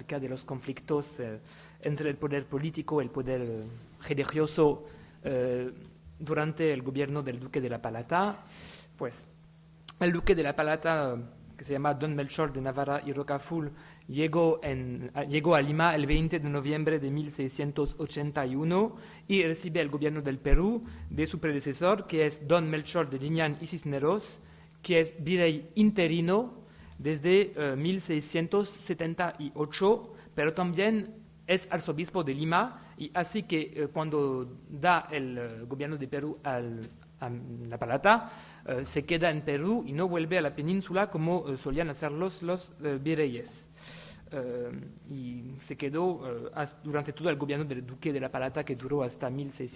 acerca de los conflictos entre el poder político y el poder religioso durante el gobierno del duque de la Palata. Pues el duque de la Palata, que se llama Don Melchor de Navarra y Rocafull, llegó a Lima el 20 de noviembre de 1681 y recibe el gobierno del Perú de su predecesor, que es Don Melchor de Liñán y Cisneros, que es virrey interino desde 1678, pero también es arzobispo de Lima, y así que cuando da el gobierno de Perú a la Palata, se queda en Perú y no vuelve a la península como solían hacer los virreyes. Y se quedó durante todo el gobierno del duque de la Palata, que duró hasta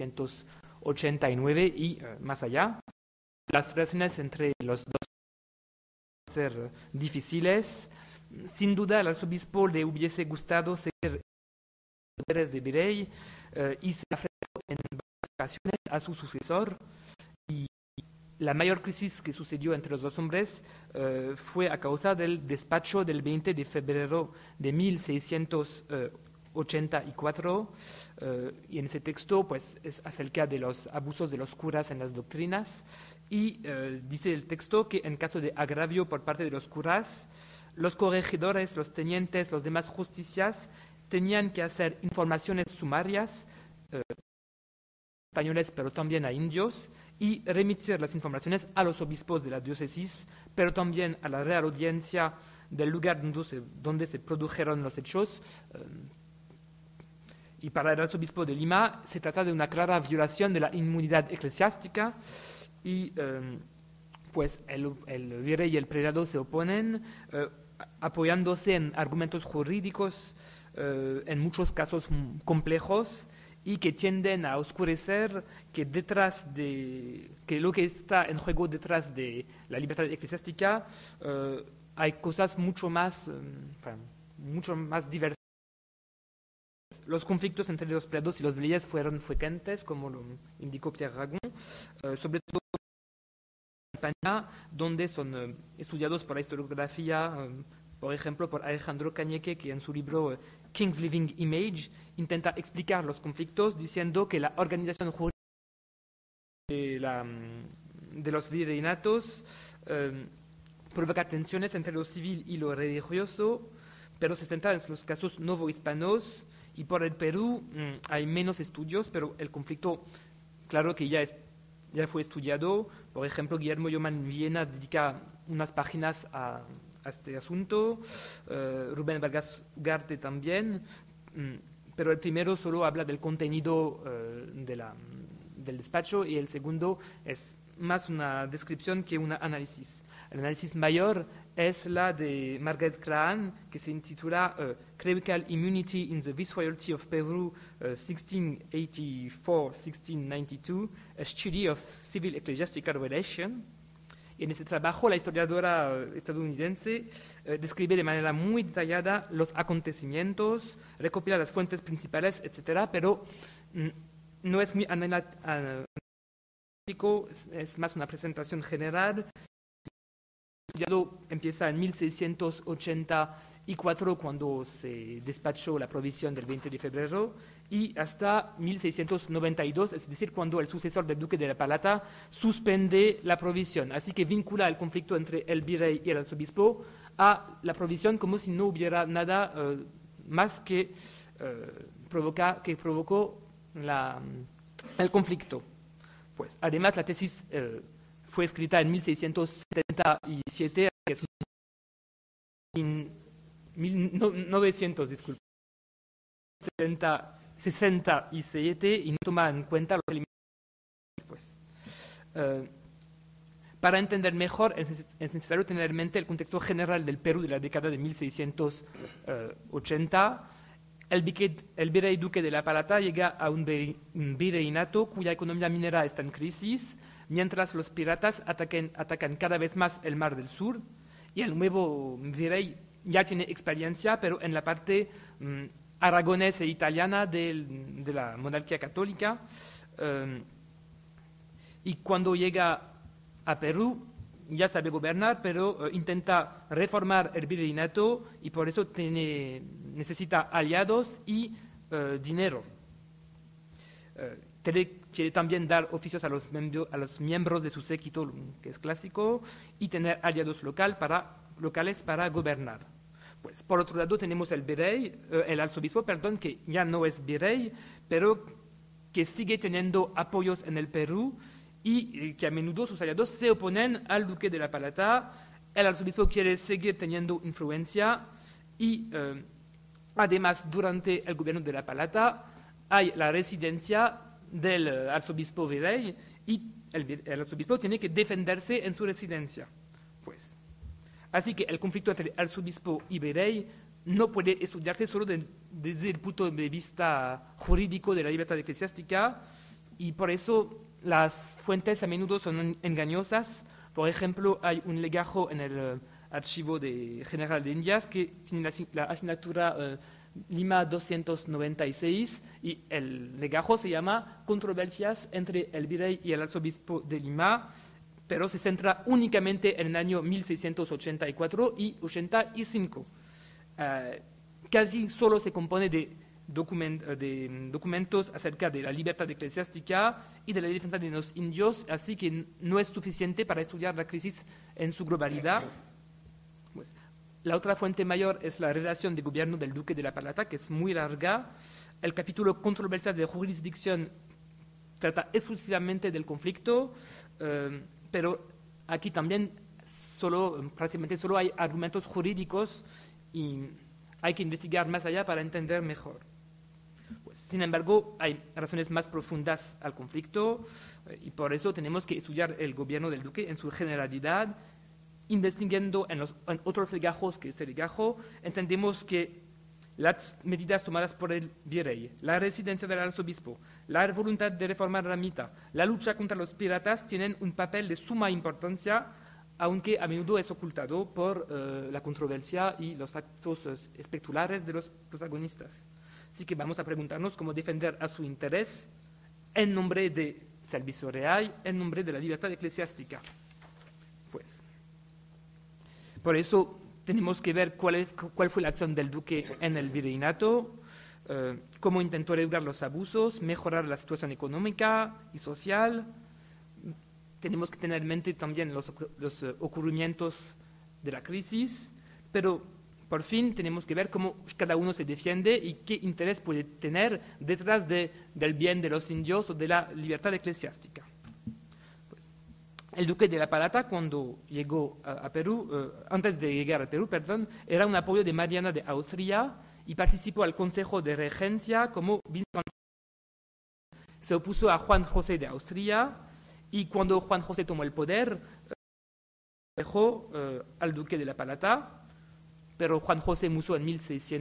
1689 y más allá. Las relaciones entre los dos ser difíciles. Sin duda, al arzobispo le hubiese gustado seguir los poderes de virrey y se ofreció en varias ocasiones a su sucesor. Y la mayor crisis que sucedió entre los dos hombres fue a causa del despacho del 20 de febrero de 1684. Y en ese texto pues, es acerca de los abusos de los curas en las doctrinas. Y dice el texto que en caso de agravio por parte de los curas, los corregidores, los tenientes, los demás justicias tenían que hacer informaciones sumarias españoles, pero también a indios, y remitir las informaciones a los obispos de la diócesis, pero también a la Real Audiencia del lugar donde se produjeron los hechos. Y para el arzobispo de Lima se trata de una clara violación de la inmunidad eclesiástica, y pues el virrey y el prelado se oponen apoyándose en argumentos jurídicos en muchos casos complejos y que tienden a oscurecer que lo que está en juego detrás de la libertad eclesiástica hay cosas mucho más diversas. Los conflictos entre los prelados y los virreyes fueron frecuentes, como lo indicó Pierre Ragón, sobre todo en España, donde son estudiados por la historiografía, por ejemplo, por Alejandro Cañeque, que en su libro King's Living Image intenta explicar los conflictos diciendo que la organización jurídica de los virreinatos provoca tensiones entre lo civil y lo religioso, pero se centra en los casos novohispanos. Y por el Perú hay menos estudios, pero el conflicto, claro que ya fue estudiado. Por ejemplo, Guillermo Lloman Viena dedica unas páginas a este asunto, Rubén Vargas Ugarte también, pero el primero solo habla del contenido del despacho y el segundo es más una descripción que un análisis. El análisis mayor es la de Margaret Craan, que se intitula Clerical Immunity in the Viceroyalty of Peru, 1684-1692, a Study of Civil Ecclesiastical Relation. Y en ese trabajo, la historiadora estadounidense describe de manera muy detallada los acontecimientos, recopila las fuentes principales, etc., pero no es muy analítico, es más una presentación general. Ya empieza en 1684, cuando se despachó la provisión del 20 de febrero, y hasta 1692, es decir, cuando el sucesor del duque de la Palata suspende la provisión. Así que vincula el conflicto entre el virrey y el arzobispo a la provisión como si no hubiera nada más que provocó el conflicto. Pues, además, la tesis fue escrita en 1677, que es en 1967, y no toma en cuenta los elementos después. Para entender mejor es necesario tener en mente el contexto general del Perú de la década de 1680. El virrey duque de la Palata llega a un virreinato cuya economía minera está en crisis, mientras los piratas atacan cada vez más el Mar del Sur, y el nuevo virrey ya tiene experiencia, pero en la parte aragonesa e italiana de la monarquía católica. Y cuando llega a Perú, ya sabe gobernar, pero intenta reformar el virreinato y por eso necesita aliados y dinero. Quiere también dar oficios a los miembros de su séquito, que es clásico, y tener aliados locales para gobernar. Pues, por otro lado tenemos el arzobispo, que ya no es virrey, pero que sigue teniendo apoyos en el Perú y que a menudo sus aliados se oponen al duque de La Plata. El arzobispo quiere seguir teniendo influencia y además durante el gobierno de La Plata hay la residencia del arzobispo virrey y el arzobispo tiene que defenderse en su residencia. Pues, así que el conflicto entre arzobispo y virrey no puede estudiarse solo desde el punto de vista jurídico de la libertad eclesiástica y por eso las fuentes a menudo son engañosas. Por ejemplo, hay un legajo en el archivo general de Indias que tiene la asignatura Lima 296 y el legajo se llama Controversias entre el virrey y el arzobispo de Lima, pero se centra únicamente en el año 1684 y 85. Casi solo se compone de documentos acerca de la libertad eclesiástica y de la defensa de los indios, así que no es suficiente para estudiar la crisis en su globalidad. Pues, la otra fuente mayor es la relación de gobierno del duque de La Plata, que es muy larga. El capítulo Controversias de jurisdicción trata exclusivamente del conflicto, pero aquí también prácticamente solo hay argumentos jurídicos y hay que investigar más allá para entender mejor. Pues, sin embargo, hay razones más profundas al conflicto y por eso tenemos que estudiar el gobierno del duque en su generalidad. Investigando en otros legajos que este legajo, entendemos que las medidas tomadas por el virrey, la residencia del arzobispo, la voluntad de reformar la mitad, la lucha contra los piratas tienen un papel de suma importancia, aunque a menudo es ocultado por la controversia y los actos espectaculares de los protagonistas. Así que vamos a preguntarnos cómo defender a su interés en nombre del servicio real, en nombre de la libertad eclesiástica. Pues, por eso tenemos que ver cuál fue la acción del duque en el virreinato, cómo intentó regular los abusos, mejorar la situación económica y social. Tenemos que tener en mente también los ocurrimientos de la crisis, pero por fin tenemos que ver cómo cada uno se defiende y qué interés puede tener detrás del bien de los indios o de la libertad eclesiástica. El duque de La Plata, cuando llegó a Perú, antes de llegar a Perú, era un apoyo de Mariana de Austria y participó al Consejo de Regencia como vicecanciller. Se opuso a Juan José de Austria y cuando Juan José tomó el poder, dejó al duque de La Plata, pero Juan José murió en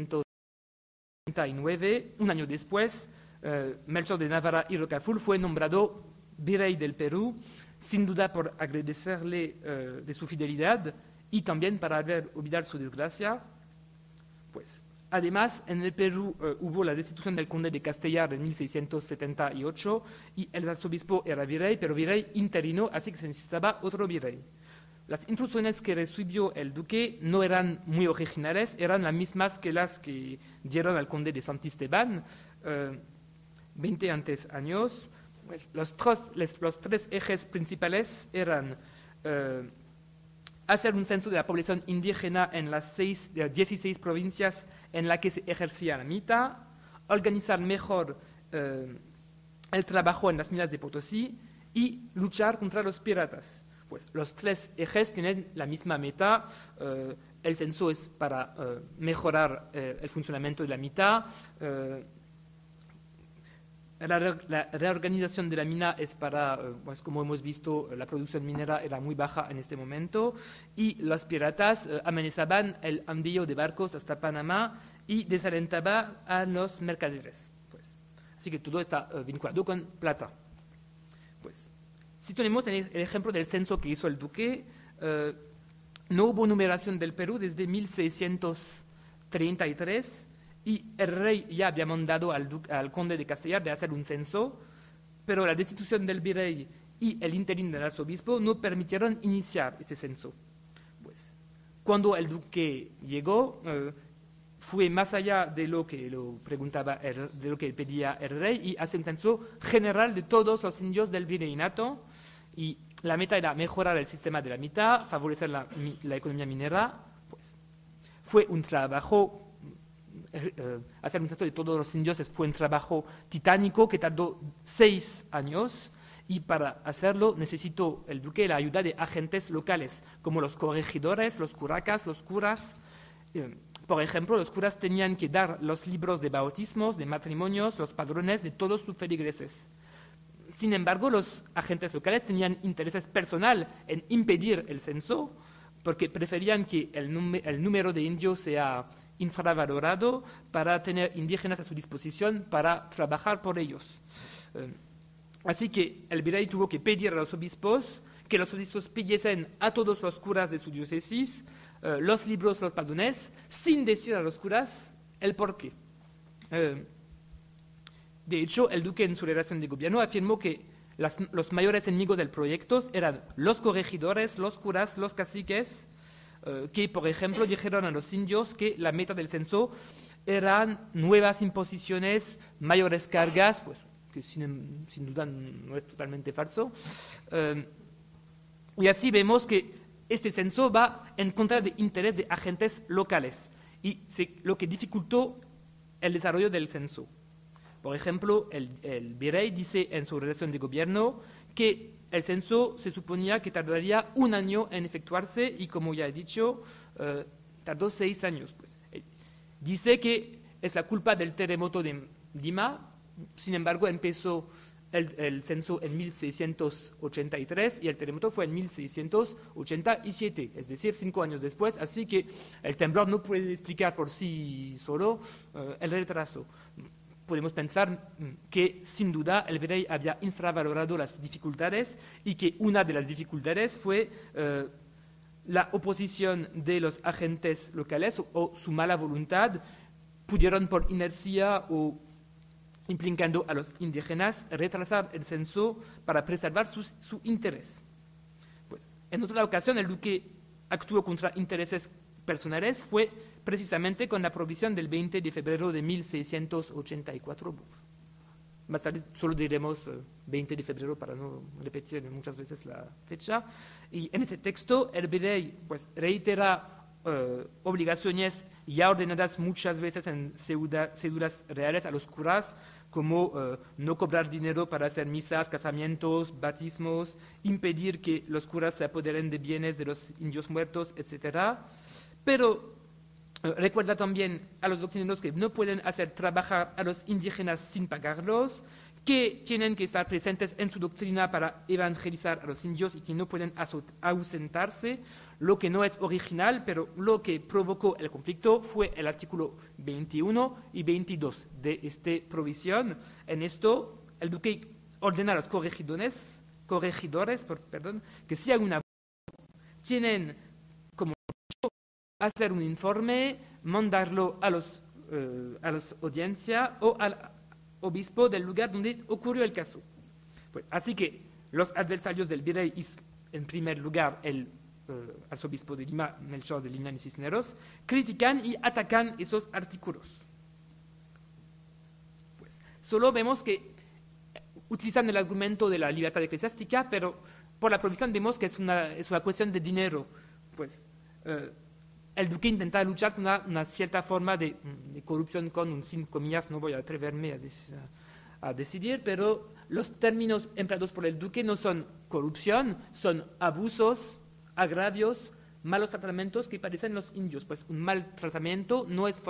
1639. Un año después, Melchor de Navarra y Rocaful fue nombrado virrey del Perú, sin duda por agradecerle de su fidelidad y también para haber olvidado su desgracia. Pues, además, en el Perú hubo la destitución del conde de Castellar en 1678 y el arzobispo era virrey, pero virrey interino, así que se necesitaba otro virrey. Las instrucciones que recibió el duque no eran muy originales, eran las mismas que las que dieron al conde de Santisteban 20 años. Los tres ejes principales eran hacer un censo de la población indígena en las 16 provincias en las que se ejercía la mita, organizar mejor el trabajo en las minas de Potosí y luchar contra los piratas. Pues los tres ejes tienen la misma meta. El censo es para mejorar el funcionamiento de la mita. La reorganización de la mina es para, pues como hemos visto, la producción minera era muy baja en este momento y los piratas amenazaban el envío de barcos hasta Panamá y desalentaban a los mercaderes. Pues, así que todo está vinculado con plata. Pues, si tenemos el ejemplo del censo que hizo el duque, no hubo numeración del Perú desde 1633 y el rey ya había mandado al conde de Castellar de hacer un censo, pero la destitución del virrey y el interín del arzobispo no permitieron iniciar este censo. Pues, cuando el duque llegó, fue más allá de lo que de lo que pedía el rey y hace un censo general de todos los indios del virreinato, y la meta era mejorar el sistema de la mitad, favorecer la economía minera. Pues, fue un trabajo, hacer un censo de todos los indios fue un trabajo titánico que tardó 6 años, y para hacerlo necesitó el duque la ayuda de agentes locales, como los corregidores, los curacas, los curas. Por ejemplo, los curas tenían que dar los libros de bautismos, de matrimonios, los padrones de todos sus feligreses. Sin embargo, los agentes locales tenían intereses personales en impedir el censo, porque preferían que el número de indios sea infravalorado para tener indígenas a su disposición para trabajar por ellos. Así que el virrey tuvo que pedir a los obispos que los obispos pidiesen a todos los curas de su diócesis los libros, los padrones, sin decir a los curas el porqué. De hecho, el duque en su relación de gobierno afirmó que los mayores enemigos del proyecto eran los corregidores, los curas, los caciques, que, por ejemplo, dijeron a los indios que la meta del censo eran nuevas imposiciones, mayores cargas, pues, que sin duda no es totalmente falso. Y así vemos que este censo va en contra del interés de agentes locales, y lo que dificultó el desarrollo del censo. Por ejemplo, el virrey dice en su relación de gobierno que el censo se suponía que tardaría 1 año en efectuarse, y como ya he dicho, tardó 6 años. Pues. Dice que es la culpa del terremoto de Lima. Sin embargo, empezó el censo en 1683 y el terremoto fue en 1687, es decir, 5 años después, así que el temblor no puede explicar por sí solo el retraso. Podemos pensar que sin duda el virrey había infravalorado las dificultades, y que una de las dificultades fue la oposición de los agentes locales o su mala voluntad. Pudieron por inercia o implicando a los indígenas retrasar el censo para preservar su interés. Pues, en otra ocasión, el duque actuó contra intereses personales, fue precisamente con la provisión del 20 de febrero de 1684. Más tarde solo diremos 20 de febrero para no repetir muchas veces la fecha. Y en ese texto el virrey pues, reitera obligaciones ya ordenadas muchas veces en cédulas reales a los curas, como no cobrar dinero para hacer misas, casamientos, bautismos, impedir que los curas se apoderen de bienes de los indios muertos, etc. Pero recuerda también a los doctrineros que no pueden hacer trabajar a los indígenas sin pagarlos, que tienen que estar presentes en su doctrina para evangelizar a los indios y que no pueden ausentarse, lo que no es original, pero lo que provocó el conflicto fue el artículo 21 y 22 de esta provisión. En esto, el duque ordena a los corregidores que si alguna tienen como hacer un informe, mandarlo a las audiencias o al obispo del lugar donde ocurrió el caso. Pues, así que los adversarios del virrey, en primer lugar el arzobispo de Lima, Melchor de Liñán y Cisneros, critican y atacan esos artículos. Pues, solo vemos que utilizan el argumento de la libertad eclesiástica, pero por la provisión vemos que es una cuestión de dinero. Pues, el duque intenta luchar con una cierta forma de corrupción con, sin comillas, no voy a atreverme a decidir, pero los términos empleados por el duque no son corrupción, son abusos, agravios, malos tratamientos que padecen los indios. Pues un mal tratamiento no es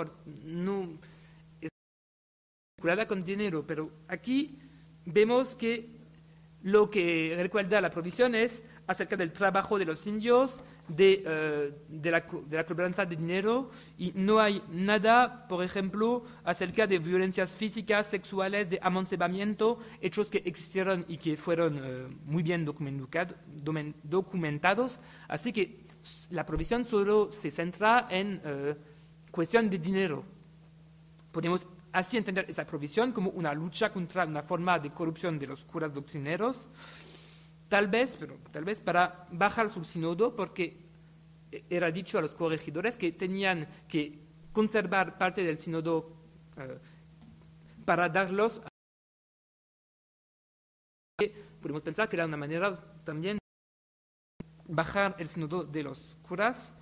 curada con dinero, pero aquí vemos que lo que recuerda la provisión es acerca del trabajo de los indios, de la cobranza de dinero, y no hay nada, por ejemplo, acerca de violencias físicas, sexuales, de amancebamiento, hechos que existieron y que fueron muy bien documentados. Así que la provisión solo se centra en cuestión de dinero. Podemos así entender esa provisión como una lucha contra una forma de corrupción de los curas doctrineros, tal vez para bajar su sínodo, porque era dicho a los corregidores que tenían que conservar parte del sínodo para darlos a... Podemos pensar que era una manera también bajar el sínodo de los curas.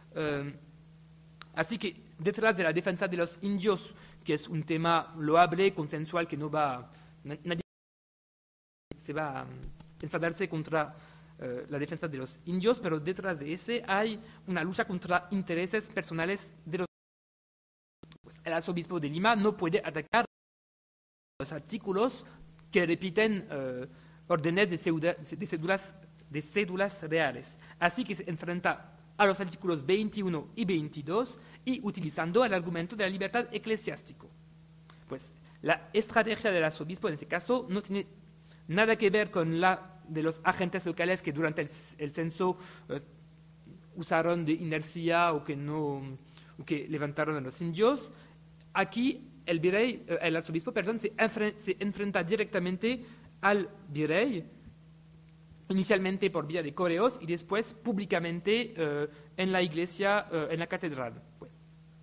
Así que detrás de la defensa de los indios, que es un tema loable, consensual, que no va... Nadie se va a enfadarse contra la defensa de los indios, pero detrás de ese hay una lucha contra intereses personales de los... Pues el arzobispo de Lima no puede atacar los artículos que repiten órdenes de cédulas reales. Así que se enfrenta a los artículos 21 y 22 y utilizando el argumento de la libertad eclesiástica. Pues la estrategia del arzobispo en ese caso no tiene nada que ver con la de los agentes locales que durante el censo usaron de inercia o que levantaron a los indios. Aquí el arzobispo se enfrenta directamente al virrey, inicialmente por vía de correos y después públicamente en la iglesia, en la catedral. Pues.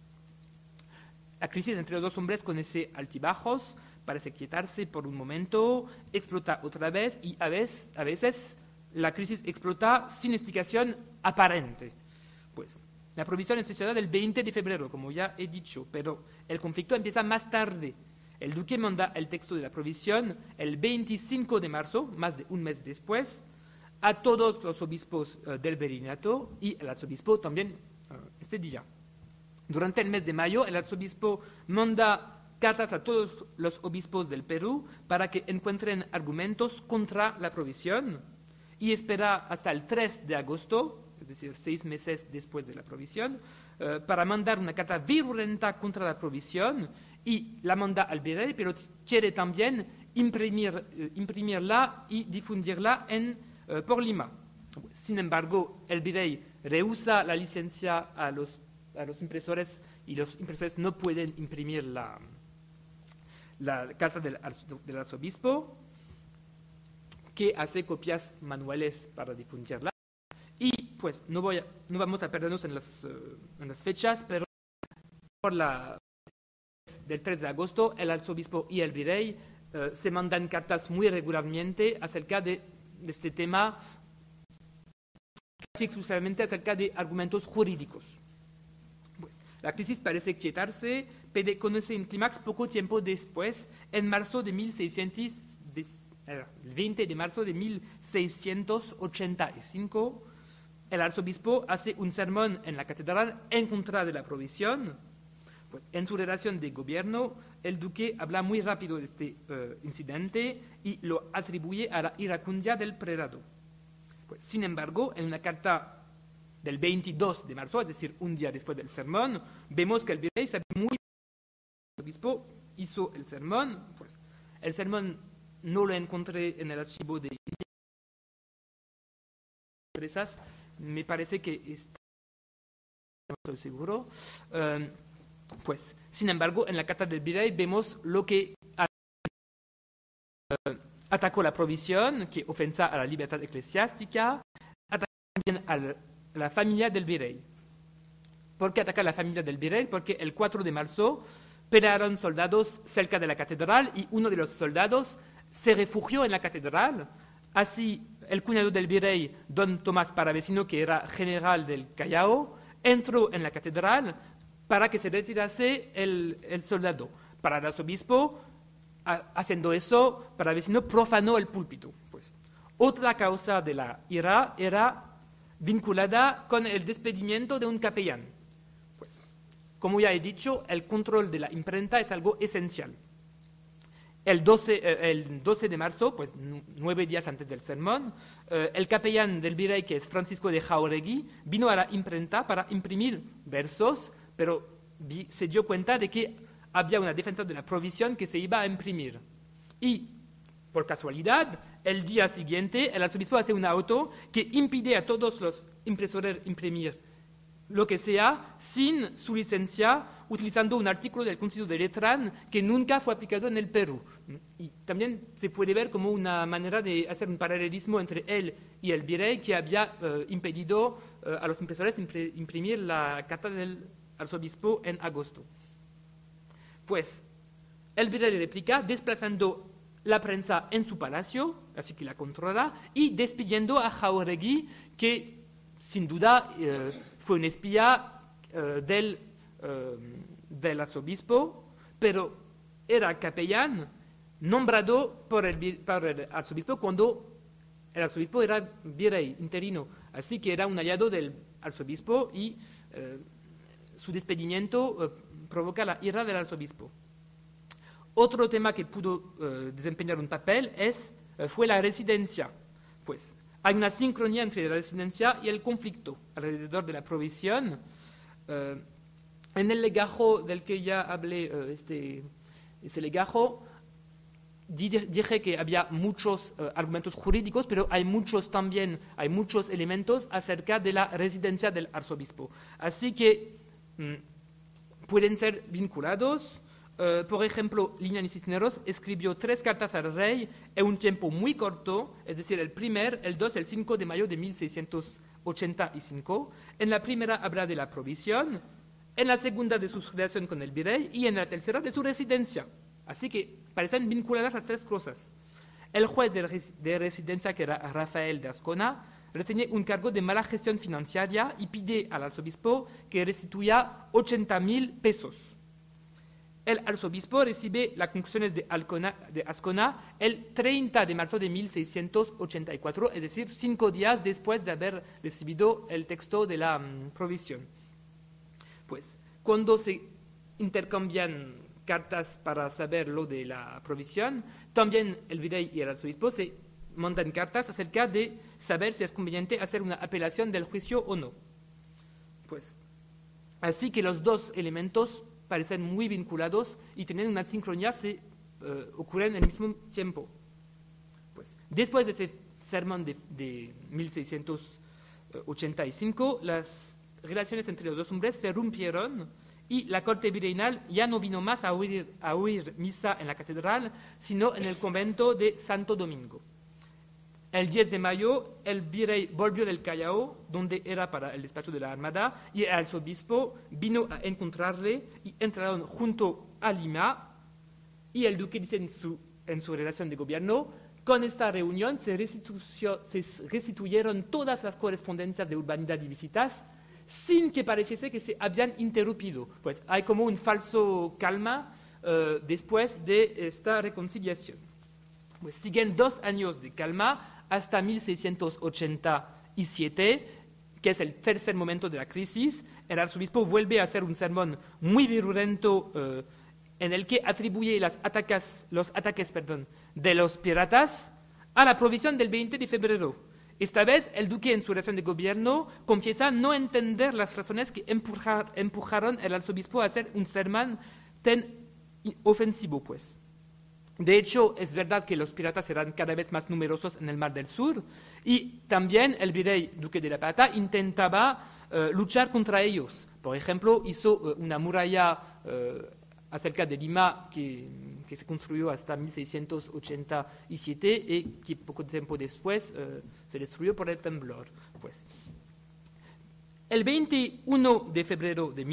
La crisis entre los dos hombres con ese altibajos parece quietarse por un momento, explota otra vez y a veces la crisis explota sin explicación aparente. Pues, la provisión es fechada del 20 de febrero, como ya he dicho, pero el conflicto empieza más tarde. El duque manda el texto de la provisión el 25 de marzo, más de un mes después, a todos los obispos del virreinato y el arzobispo también este día. Durante el mes de mayo, el arzobispo manda cartas a todos los obispos del Perú para que encuentren argumentos contra la provisión y espera hasta el 3 de agosto, es decir, 6 meses después de la provisión, para mandar una carta virulenta contra la provisión y la manda al virrey, pero quiere también imprimirla y difundirla por Lima. Sin embargo, el virrey rehúsa la licencia a los impresores y los impresores no pueden imprimir la carta del arzobispo, que hace copias manuales para difundirla. Y pues no vamos a perdernos en las fechas, pero por del 3 de agosto el arzobispo y el virrey se mandan cartas muy regularmente acerca de este tema, casi exclusivamente acerca de argumentos jurídicos. Pues, la crisis parece quietarse, pero conoce un clímax poco tiempo después, en marzo de 20 de marzo de 1685, el arzobispo hace un sermón en la catedral en contra de la provisión. Pues, en su relación de gobierno, el duque habla muy rápido de este incidente y lo atribuye a la iracundia del prelado. Pues, sin embargo, en una carta del 22 de marzo, es decir, un día después del sermón, vemos que el virrey sabe muy bien que el obispo hizo el sermón. Pues, el sermón no lo encontré en el archivo de empresas, me parece que está, no estoy seguro. Pues, sin embargo, en la carta del virrey vemos lo que atacó la provisión, que ofensa a la libertad eclesiástica, ataca también a la familia del virrey. ¿Por qué ataca a la familia del virrey? Porque el 4 de marzo pelearon soldados cerca de la catedral y uno de los soldados se refugió en la catedral. Así, el cuñado del virrey, don Tomás Paravecino, que era general del Callao, entró en la catedral para que se retirase el soldado. Para el arzobispo, haciendo eso, Paravecino profanó el púlpito. Pues, otra causa de la ira era vinculada con el despedimiento de un capellán. Pues, como ya he dicho, el control de la imprenta es algo esencial. El 12 de marzo, pues 9 días antes del sermón, el capellán del virrey, que es Francisco de Jauregui, vino a la imprenta para imprimir versos, pero se dio cuenta de que había una defensa de la provisión que se iba a imprimir. Y, por casualidad, el día siguiente, el arzobispo hace un auto que impide a todos los impresores imprimir lo que sea sin su licencia, utilizando un artículo del Concilio de Letrán que nunca fue aplicado en el Perú. Y también se puede ver como una manera de hacer un paralelismo entre él y el virrey que había impedido a los impresores imprimir la carta del arzobispo en agosto. Pues el virrey replica desplazando la prensa en su palacio, así que la controla, y despidiendo a Jáuregui, que sin duda fue un espía del arzobispo, pero era capellán nombrado por el arzobispo cuando el arzobispo era virrey interino, así que era un aliado del arzobispo y su despedimiento provoca la ira del arzobispo. Otro tema que pudo desempeñar un papel fue la residencia. Pues hay una sincronía entre la residencia y el conflicto alrededor de la provisión. En el legajo del que ya hablé, ese legajo, dije que había muchos argumentos jurídicos, pero hay muchos elementos acerca de la residencia del arzobispo. Así que pueden ser vinculados. Por ejemplo, Lignani Cisneros escribió 3 cartas al rey en un tiempo muy corto, es decir, el 2 y el 5 de mayo de 1685. En la primera habla de la provisión, en la segunda de su relación con el virrey y en la tercera de su residencia. Así que parecen vinculadas las 3 cosas. El juez de residencia, que era Rafael de Ascona, retiene un cargo de mala gestión financiera y pide al arzobispo que restituya 80,000 pesos. El arzobispo recibe las conclusiones de Ascona el 30 de marzo de 1684, es decir, 5 días después de haber recibido el texto de la provisión. Pues, cuando se intercambian cartas para saber lo de la provisión, también el virrey y el arzobispo se mandan cartas acerca de saber si es conveniente hacer una apelación del juicio o no. Pues, así que los dos elementos parecen muy vinculados y tienen una sincronía, ocurren al mismo tiempo. Pues, después de ese sermón de 1685, las relaciones entre los dos hombres se rompieron y la corte virreinal ya no vino más a oír misa en la catedral, sino en el convento de Santo Domingo. El 10 de mayo, el virrey volvió del Callao, donde era para el despacho de la Armada, y el arzobispo vino a encontrarle y entraron junto a Lima. Y el duque dice en su relación de gobierno: con esta reunión se restituyeron todas las correspondencias de urbanidad y visitas, sin que pareciese que se habían interrumpido. Pues hay como un falso calma después de esta reconciliación. Pues siguen 2 años de calma hasta 1687, que es el tercer momento de la crisis. El arzobispo vuelve a hacer un sermón muy virulento en el que atribuye los ataques de los piratas a la provisión del 20 de febrero. Esta vez el duque, en su relación de gobierno, confiesa no entender las razones que empujaron al arzobispo a hacer un sermón tan ofensivo, pues. De hecho, es verdad que los piratas eran cada vez más numerosos en el Mar del Sur y también el virrey Duque de la Plata intentaba luchar contra ellos. Por ejemplo, hizo una muralla acerca de Lima que se construyó hasta 1687 y que poco tiempo después se destruyó por el temblor. Pues, el 21 de febrero de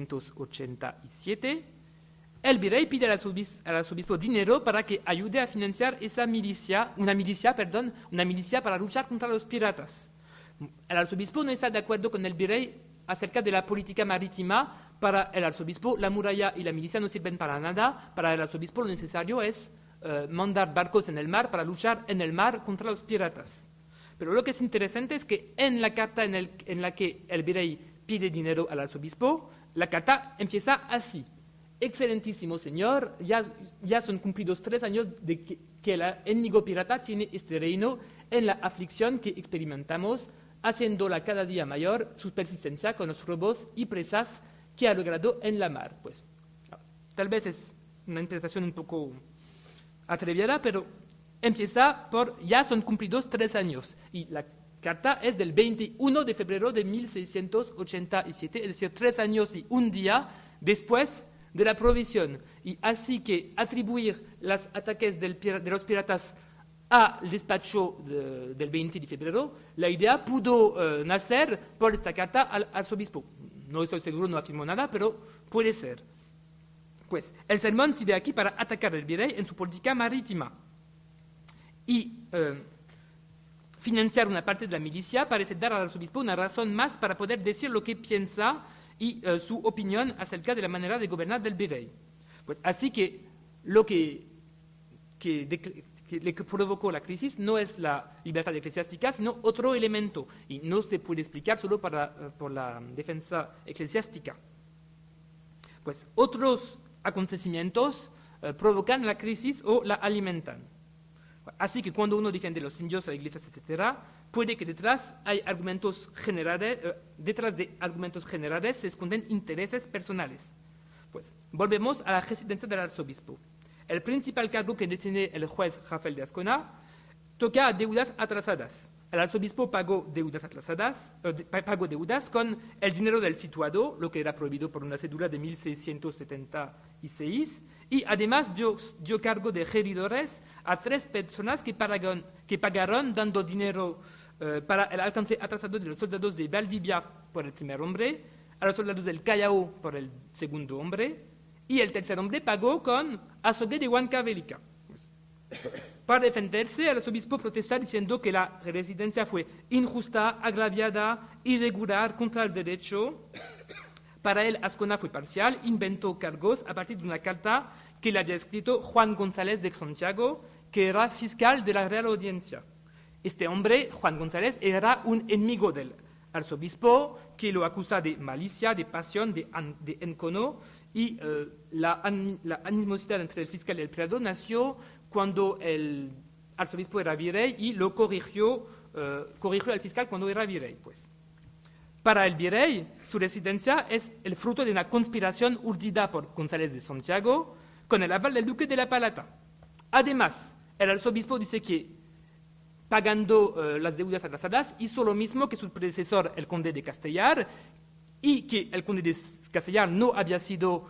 1687, el virrey pide al arzobispo dinero para que ayude a financiar una milicia para luchar contra los piratas. El arzobispo no está de acuerdo con el virrey acerca de la política marítima. Para el arzobispo, la muralla y la milicia no sirven para nada. Para el arzobispo, lo necesario es mandar barcos en el mar para luchar en el mar contra los piratas. Pero lo que es interesante es que en la carta en la que el virrey pide dinero al arzobispo, la carta empieza así: excelentísimo señor, ya son cumplidos 3 años de que el enemigo pirata tiene este reino en la aflicción que experimentamos, haciéndola cada día mayor su persistencia con los robos y presas que ha logrado en la mar. Pues, tal vez es una interpretación un poco atrevida, pero empieza por ya son cumplidos 3 años. Y carta es del 21 de febrero de 1687, es decir, 3 años y un día después de la provisión. Y así que atribuir los ataques de los piratas al despacho del 20 de febrero, la idea pudo nacer por esta carta al arzobispo. No estoy seguro, no afirmo nada, pero puede ser. Pues el sermón sirve aquí para atacar al virrey en su política marítima. Y financiar una parte de la milicia parece dar al arzobispo una razón más para poder decir lo que piensa y su opinión acerca de la manera de gobernar del virrey. Pues así que lo que le provocó la crisis no es la libertad eclesiástica, sino otro elemento, y no se puede explicar solo por la defensa eclesiástica. Pues otros acontecimientos provocan la crisis o la alimentan. Así que cuando uno defiende los indios, las iglesias, etc., puede que detrás de argumentos generales se esconden intereses personales. Pues volvemos a la residencia del arzobispo. El principal cargo que tiene el juez Rafael de Ascona toca a deudas atrasadas. El arzobispo pagó deudas con el dinero del situado, lo que era prohibido por una cédula de 1676, y además dio cargo de geridores a 3 personas que pagaron dando dinero para el alcance atrasado de los soldados de Valdivia por el primer hombre, a los soldados del Callao por el segundo hombre, y el tercer hombre pagó con azogue de Huancavelica. Para defenderse, el arzobispo protesta diciendo que la residencia fue injusta, agraviada, irregular, contra el derecho. Para él, Ascona fue parcial, inventó cargos a partir de una carta que le había escrito Juan González de Santiago, que era fiscal de la Real Audiencia. Este hombre, Juan González, era un enemigo del arzobispo que lo acusa de malicia, de pasión, de encono, y la animosidad entre el fiscal y el prelado nació cuando el arzobispo era virrey y lo corrigió al fiscal cuando era virrey. Pues. Para el virrey, su residencia es el fruto de una conspiración urdida por González de Santiago con el aval del duque de la Palata. Además, el arzobispo dice que, pagando las deudas atrasadas, hizo lo mismo que su predecesor, el conde de Castellar, y que el conde de Castellar no había sido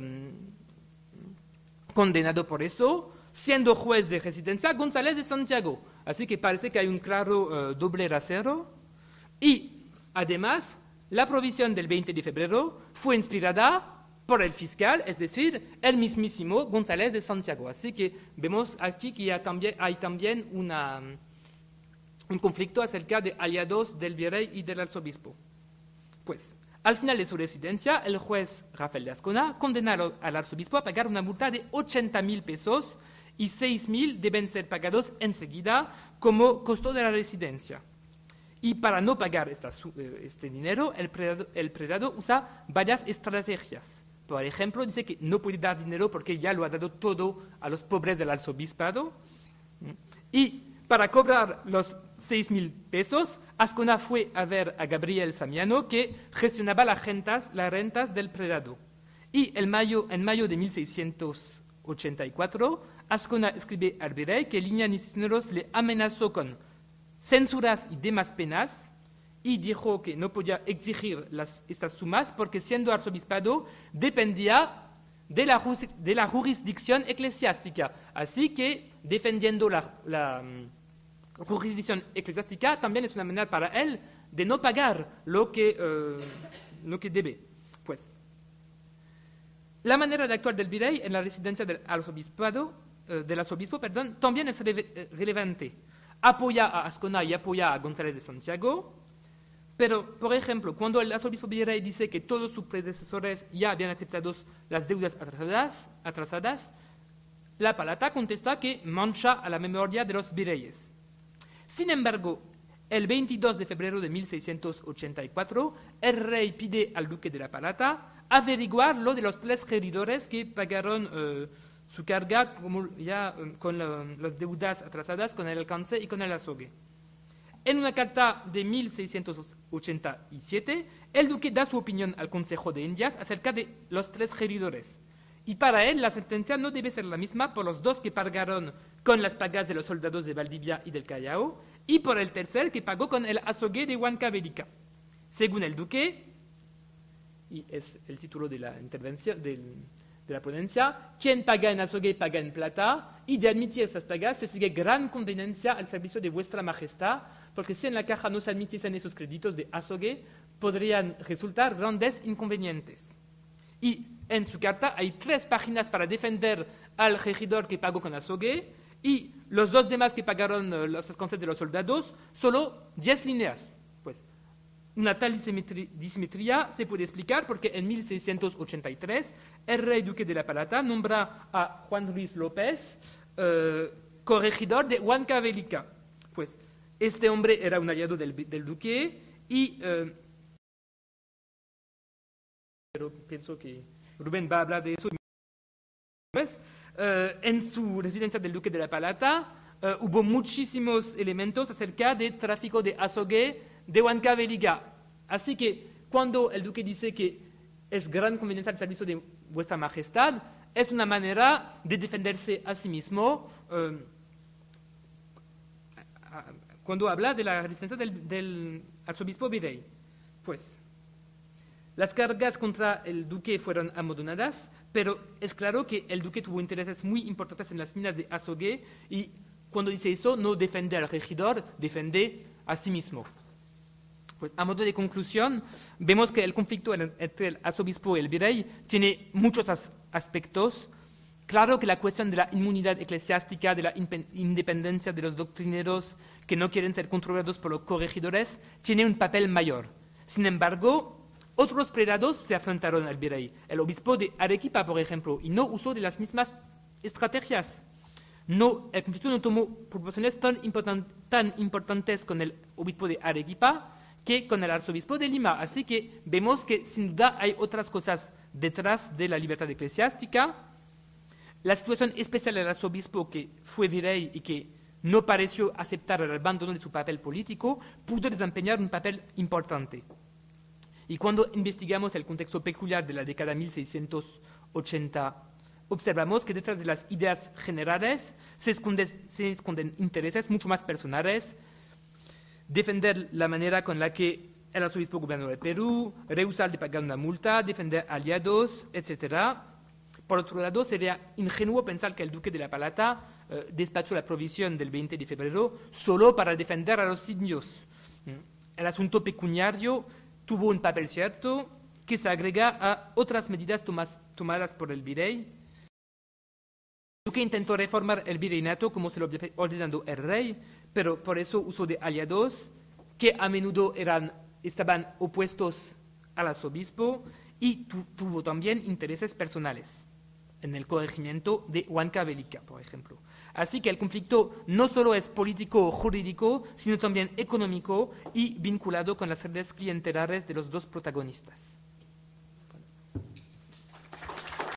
condenado por eso, siendo juez de residencia González de Santiago. Así que parece que hay un claro doble rasero. Y además, la provisión del 20 de febrero fue inspirada por el fiscal, es decir, el mismísimo González de Santiago. Así que vemos aquí que hay también un conflicto acerca de aliados del virrey y del arzobispo. Pues, al final de su residencia, el juez Rafael de Ascona condena al arzobispo a pagar una multa de 80,000 pesos y 6,000 deben ser pagados enseguida como costo de la residencia. Y para no pagar este dinero, el prelado usa varias estrategias. Por ejemplo, dice que no puede dar dinero porque ya lo ha dado todo a los pobres del arzobispado. Y para cobrar los 6,000 pesos, Ascona fue a ver a Gabriel Samiano, que gestionaba las rentas del prelado. Y en mayo de 1684, Ascona escribe al virrey que Liñán y Cisneros le amenazó con censuras y demás penas y dijo que no podía exigir estas sumas porque, siendo arzobispado, dependía de la jurisdicción eclesiástica. Así que, defendiendo la jurisdicción eclesiástica, también es una manera para él de no pagar lo que debe. Pues, la manera de actuar del virrey en la residencia del arzobispo también es relevante. Apoya a Ascona y apoya a González de Santiago, pero, por ejemplo, cuando el arzobispo virrey dice que todos sus predecesores ya habían aceptado las deudas atrasadas, la Palata contesta que mancha a la memoria de los virreyes. Sin embargo, el 22 de febrero de 1684, el rey pide al duque de la Palata averiguar lo de los 3 geridores que pagaron su carga con las deudas atrasadas, con el alcance y con el azogue. En una carta de 1687, el duque da su opinión al Consejo de Indias acerca de los 3 geridores. Y para él la sentencia no debe ser la misma por los 2 que pagaron con las pagas de los soldados de Valdivia y del Callao y por el tercer que pagó con el azogue de Huancavelica. Según el duque, y es el título de la intervención de la ponencia, quien paga en azogue paga en plata, y de admitir esas pagas se sigue gran conveniencia al servicio de vuestra majestad, porque si en la caja no se admitiesen esos créditos de azogue, podrían resultar grandes inconvenientes. Y en su carta hay 3 páginas para defender al regidor que pagó con azogue, y los 2 demás que pagaron los costes de los soldados, solo 10 líneas. Pues una tal disimetría se puede explicar porque en 1683 el rey duque de la Plata nombra a Juan Luis López corregidor de Huancavelica. Pues este hombre era un aliado del duque y pero pienso que Rubén va a hablar de eso. En su residencia del duque de la Plata hubo muchísimos elementos acerca de tráfico de azogue de Huancavelica. Así que cuando el duque dice que es gran conveniencia al servicio de vuestra majestad, es una manera de defenderse a sí mismo cuando habla de la resistencia del arzobispo virrey. Pues las cargas contra el duque fueron amodonadas, pero es claro que el duque tuvo intereses muy importantes en las minas de azogue y cuando dice eso no defiende al regidor, defiende a sí mismo. Pues a modo de conclusión, vemos que el conflicto entre el arzobispo y el virrey tiene muchos aspectos. Claro que la cuestión de la inmunidad eclesiástica, de la independencia de los doctrineros que no quieren ser controlados por los corregidores, tiene un papel mayor. Sin embargo, otros prelados se afrontaron al virrey. El obispo de Arequipa, por ejemplo, y no usó de las mismas estrategias. El conflicto no tomó proporciones tan importantes con el obispo de Arequipa que con el arzobispo de Lima. Así que vemos que sin duda hay otras cosas detrás de la libertad eclesiástica. La situación especial del arzobispo que fue virrey y que no pareció aceptar el abandono de su papel político pudo desempeñar un papel importante. Y cuando investigamos el contexto peculiar de la década de 1680, observamos que detrás de las ideas generales se esconden intereses mucho más personales, defender la manera con la que el arzobispo gobernó el Perú, rehusar de pagar una multa, defender aliados, etc. Por otro lado, sería ingenuo pensar que el duque de la Plata despachó la provisión del 20 de febrero solo para defender a los indios. El asunto pecuniario tuvo un papel cierto que se agrega a otras medidas tomadas por el virrey. El duque intentó reformar el virreinato como se lo había ordenado el rey, pero por eso usó de aliados que a menudo estaban opuestos al arzobispo y tuvo también intereses personales en el corregimiento de Huancavelica, por ejemplo. Así que el conflicto no solo es político o jurídico, sino también económico y vinculado con las redes clientelares de los 2 protagonistas.